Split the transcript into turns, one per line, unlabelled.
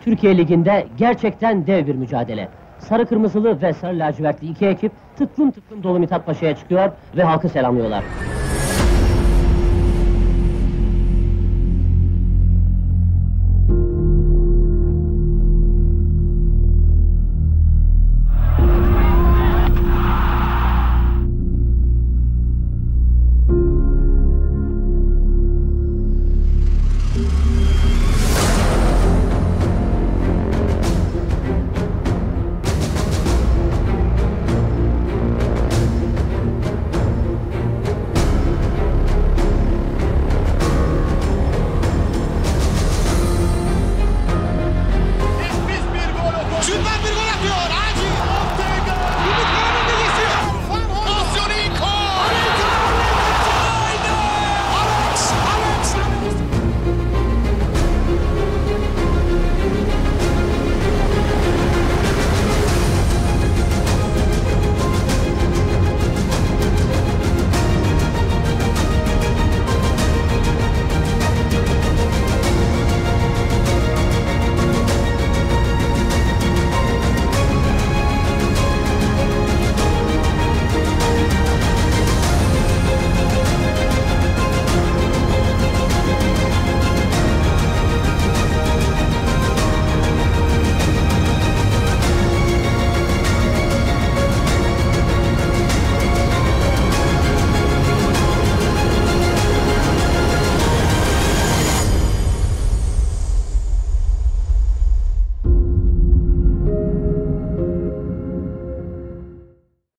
Türkiye Ligi'nde gerçekten dev bir mücadele. Sarı kırmızılı ve sarı lacivertli iki ekip tıklım tıklım dolu Mithat Paşa'ya çıkıyor ve halkı selamlıyorlar.